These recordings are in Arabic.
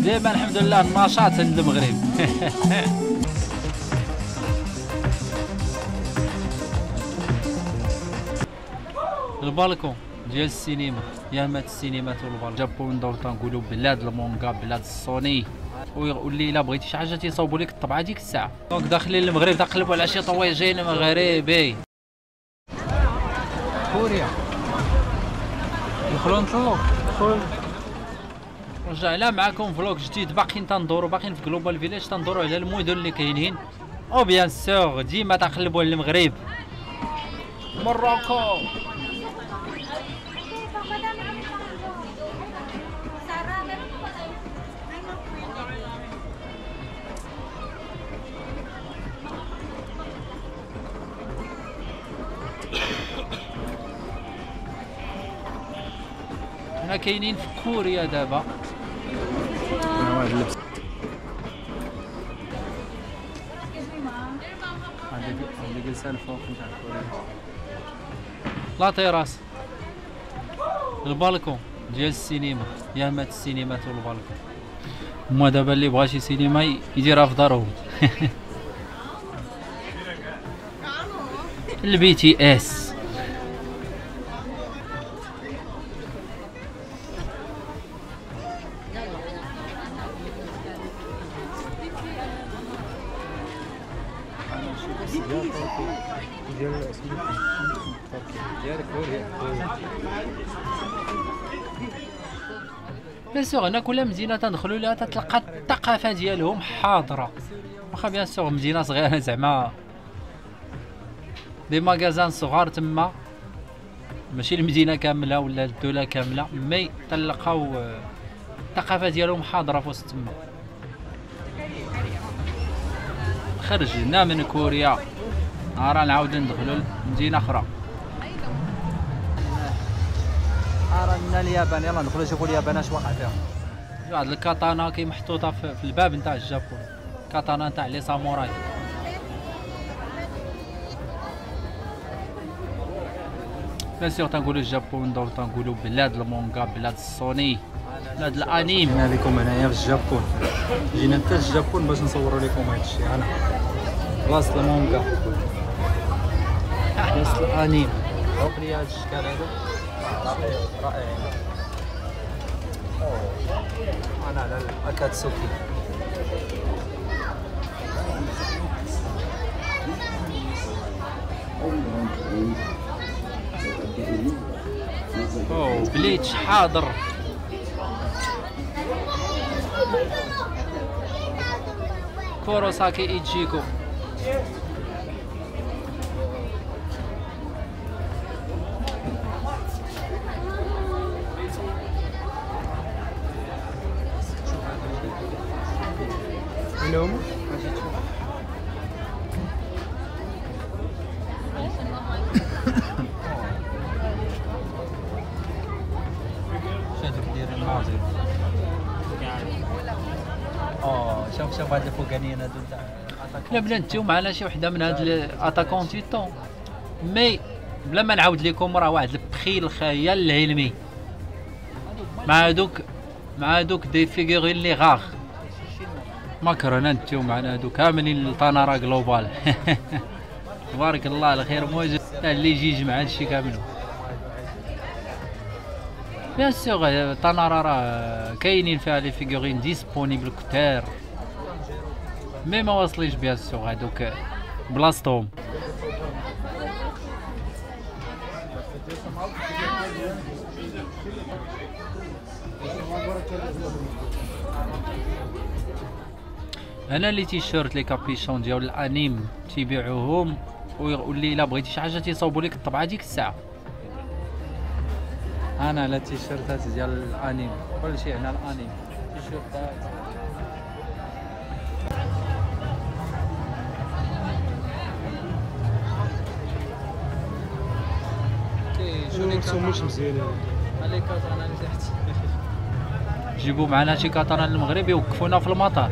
ديما الحمد لله النشاط عند المغرب. البالكون ديال السينما، يامات السينمات والبالكون. جابون دور تنقولوا بلاد المونغا، بلاد السوني، واللي الا بغيتي شي حاجه تيصاوبوا لك الطبعه ديك الساعه. دونك داخلين المغرب تقلبوا على شي طويجين مغربي. كوريا ندخلوا نطلو. رجعنا معكم فلوق جديد، باقيين تندوروا، باقيين في جلوبال فيلاج تندوروا على المدن اللي كاينين، او بيان سور ديما تنقلبوا على المغرب. مروكو حنا كاينين في كوريا دابا. واحد اللبس عندي جلسان فوق نتاع كوريا. لا تيراس، البالكون ديال السينما، يامات السينمات والبالكون. هما دابا اللي بغا شي سينما يديرها في دارو. البي تي اس. بيان سور هنا كل مدينه تندخلوا لها تتلقى الثقافه ديالهم حاضره، واخا بيان سور مدينه صغيره زعما دي ماغازان صغار تما، ماشي المدينه كامله ولا الدوله كامله، مي تلقاو الثقافه ديالهم حاضره في وسط تما. خرجنا من كوريا راه نعاودو ندخلو لمدينه اخرى. رانا اليابان، يلا ندخلو نشوفو اليابان اش واقع فيها. واحد الكاتانا كي محطوطه في الباب نتاع الجابون، كاتانا نتاع لي ساموراي. بيان سور تنقولو الجابون دور تنقولو بلاد المونغا، بلاد السوني، بلاد الانيم. جينا لكم هنايا في الجابون، جينا حتى الجابون باش نصوروا لكم هادشي. انا بلاصه المونغا، بلاصه الانيم. شوف لي هاد الشكل هذا رائعين. انا على الاكاتسوكي. اوه بليتش حاضر. كوروساكي ايتشيكو. اليوم شادوك داير الناظر. شوف هاد الفوقانيين هادو تاع لا بلا نتيو معنا شي وحده من هاد الاتاكون تيتون، مي بلا ما نعاود لكم راه واحد البخيل الخيال العلمي مع هادوك دي فيغورين لي غاغ. ماكرونا نتيو معنا هادو كاملين الطناره جلوبال. تبارك الله الخير موجود اللي يجي يجمع هادشي كامل. بيان سور طناره راه كاينين فيها لي فيغورين ديسپونيبل كتار، مي ما واصلينش بيان سور هادوك بلاصتهم. هنا لي تيشيرت لي كابيشون ديال الانيم تيبيعوهم، واللي الا بغيتي شي حاجه تيصاوبوا لك الطبعه ديك الساعه. انا على التيشيرتات ديال الانيم، كلشي هنا الانيم تيشيرتات. مش مزيانين. هالي كاتانا اللي تحت. جيبوا معنا شي كاتانا للمغرب يوقفونا في المطار.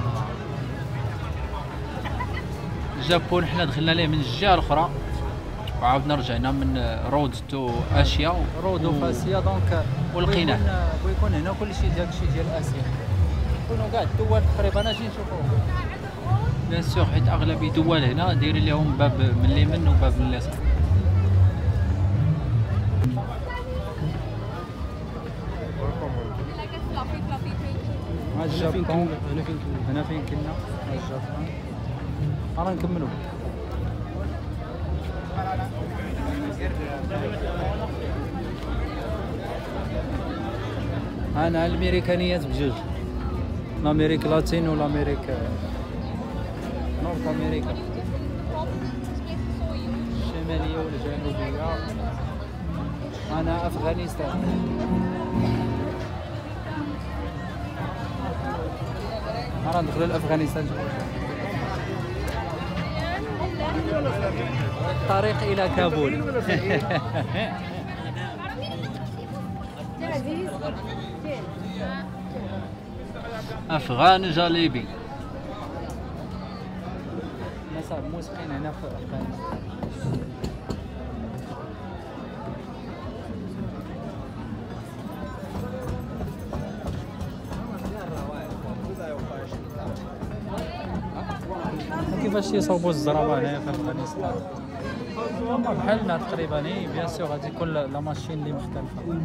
الجابون حنا دخلنا ليه من الجهه الاخرى، وعاودنا رجعنا من رود تو اشيا رود وفاسيا دونك ولقيناه ويكون هنا كلشي ديال اسيا يكونوا كاع الدول تقريبا اجي نشوفوهم بيان سور، حيت اغلبيه الدول هنا دايرين لهم باب من اليمين وباب من اليسار. هنا فين كنا الجابون. راه نكملوا. انا الامريكانيات بجوج، الامريك لاتين والامريك نورث امريكا الشماليه والجنوبيه. انا افغانستان. راه ندخلوا لافغانستان. الطريق الى كابول. افغان جاليبي. ناس موسقين هنا في افغانستان. كيفاش يصوبوا الزرابه هنايا في افغانستان؟ هما بحالنا تقريبا. بيان سور غادي يكون لا ماشين اللي مختلفه.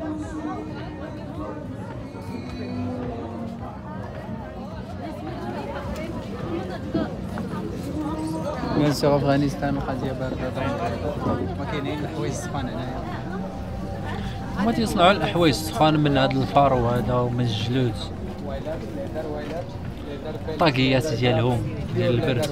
بيان سور افغانستان القضيه بارده دونك ما كاينين الحوايج السخان هنايا. هما تيصنعوا الحوايج السخان من هذا الفارو هذا ومن الجلود، طاقيات ديالهم ديال البرد.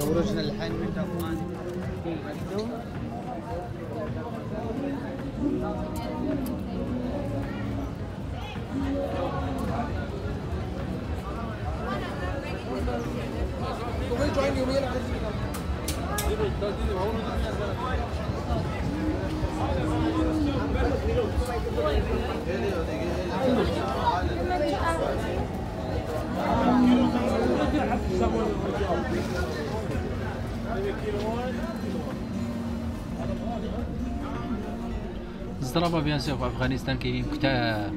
الزرابه بيان سور في افغانستان كاينين كتار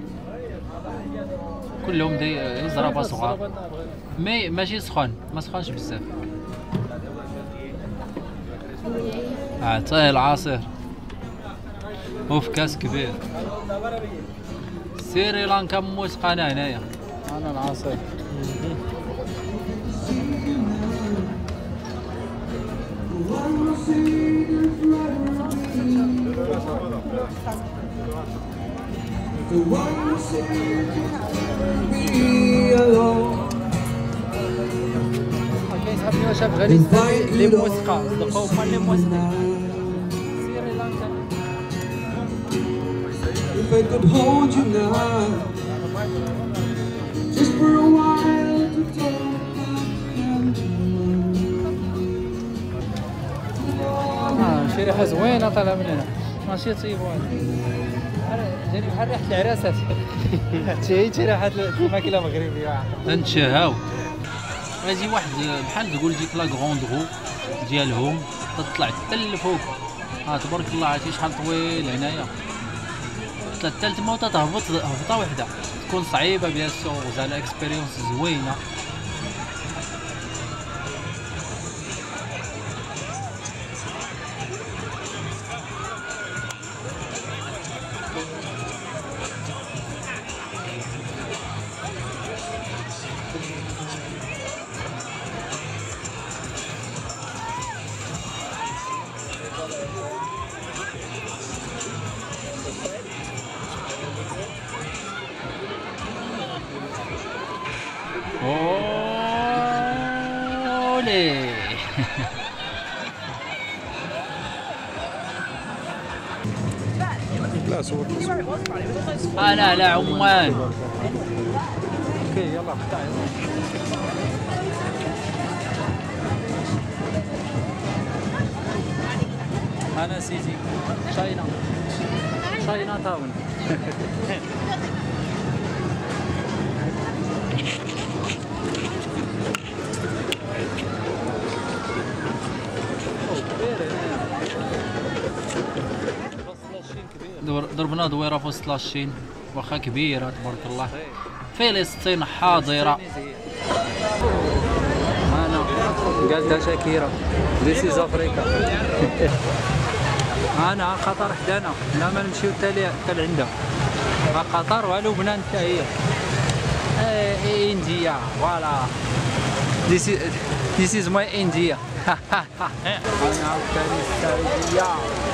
كلهم زرابه صغار، مي ماشي سخون، ما سخونش بزاف. عطيه العصير وفي كاس كبير. سريلانكا موسقانه هنايا. انا العصير. كيسحبني واش افغانستان لي موسقه صدقوا هما لي موسقين. سريلانكا. If I could hold you now, just for a while to talk شي ريحه زوينه طالعه من هنا، ماشي طيبون. جاني بحال ريحه العراسات. شي ريحه الماكله مغربيه. تنتشهاو غادي واحد بحال تقول ديك لا غروند رو ديالهم تطلع حتى لفوق. تبارك الله، عرفتي شحال طويل هنايا. حتى لتما تهبط هبطه وحده تكون صعيبه بيان سور، زعما اكسبيريونس زوينه. اولي. انا على عمان. اوكي يلا قطع. انا سيدي شاينا تاون. ضربنا دويره في وسط لاشين واخا كبيره تبارك الله. فلسطين حاضره. انا قالتها شاكيرا ذيس از افريكا. انا قطر حدانا لا ما نمشيو حتى لعندها. قطر ولبنان حتى هي. انديا فوالا ذيس از ماي انديا. انا عاوتاني السعوديه.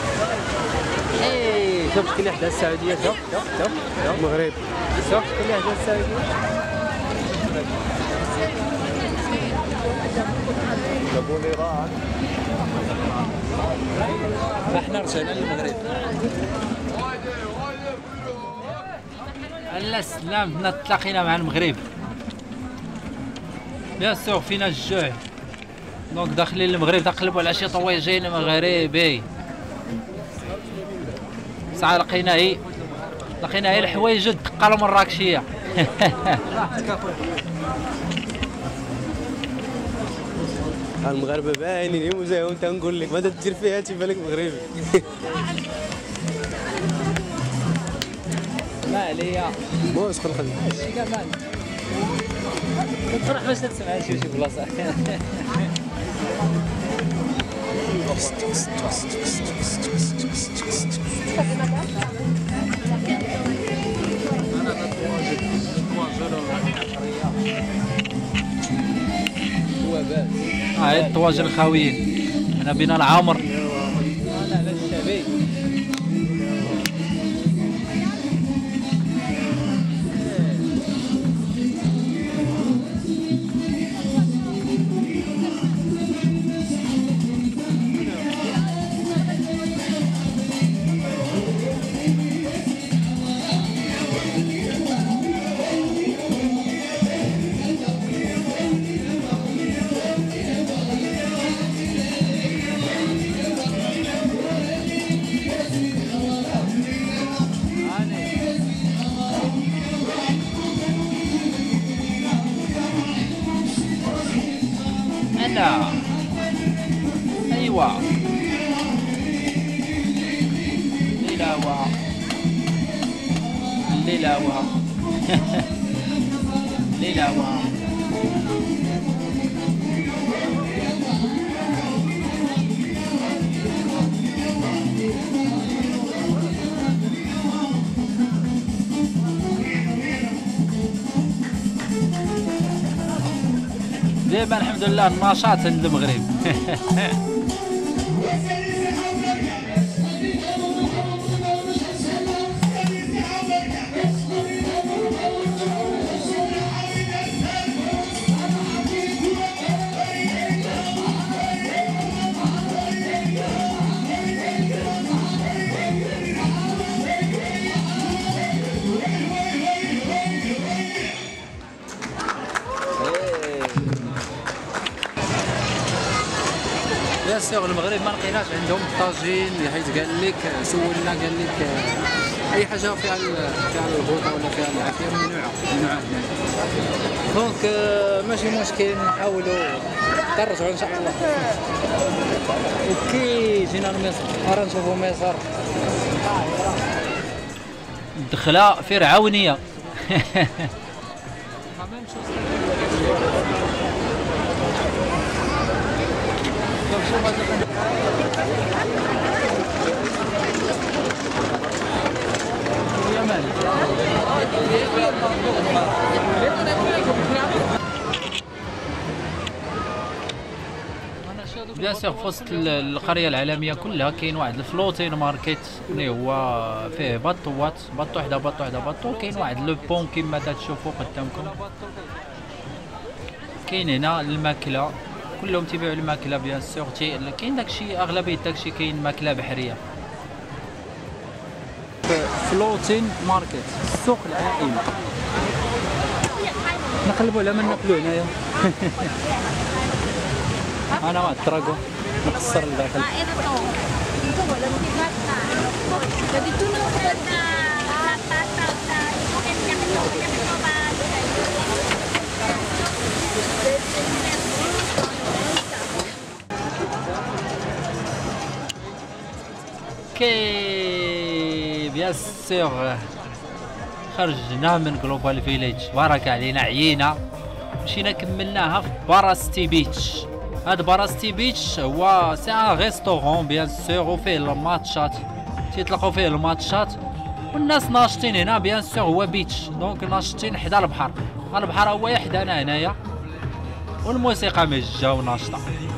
شوف شكون اللي حدا السعوديه. شوف المغرب. شوف شكون اللي حدا السعوديه. جابوا الايران. احنا رجعنا للمغرب. لا سلام تلاقينا مع المغرب بيان سور. فينا الجوع دونك داخلين للمغرب تقلبوا على شي طويجين مغربي. ساعة لقينا هي الحوايج الدقه المراكشيه. المغاربه باينين مزاهم تنقول لك ما تدير فيها تيبان لك مغربي. ما عليا موس خلق هادشي كمان تروح باش تسمع شي بلاصه. هاي الطواجن الخاويين. هنا بنا العامر. انا على الشعبي. أنا أيوة ليلاوة ليلاوة ليلاوة. دابا الحمد لله النشاط عند المغرب. بيان سور المغرب ما لقيناش عندهم طاجين حيت قال لك سولنا قال لك اي حاجه فيها البوطه ولا فيها العافيه ممنوعه. دونك ماشي مشكل نحاولوا نرجعوا ان شاء الله. اوكي جينا لمصر راه نشوفوا مصر دخله فرعونيه. بيان سور في وسط القريه العالميه كلها كاين واحد الفلوتين ماركت اللي هو فيه بطوات بطو حدا بطو حدا بطو. كاين واحد لو بون كما تشوفوا قدامكم. كاين هنا الماكله كلهم تيبيعوا الماكله بيان سور. كاين داكشي اغلبيه داكشي كاين ماكله بحريه. فلوتين ماركت السوق العائلي. نقلبوا على ما ناكلوا هنايا. انا مع التراكو نقصر لداخل. بيان سور خرجنا من جلوبال فيليج، بارك علينا، عيينا، مشينا كملناها في باراستي بيتش. هاد باراستي بيتش هو سي ان ريستورون بيان سور، وفيه الماتشات، تيطلقوا فيه الماتشات، والناس ناشطين هنا بيان سور. هو بيتش دونك ناشطين حدا البحر، البحر هو حدانا هنايا، والموسيقى مجه وناشطه.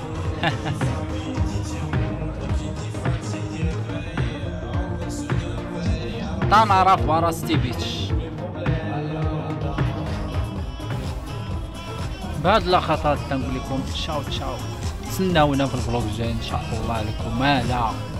تنعرف باراستي بيتش. بهاد اللقطات تنقول لكم تشاو تشاو، تسناونا في الفلوق الجاي ان شاء الله لكم. مالا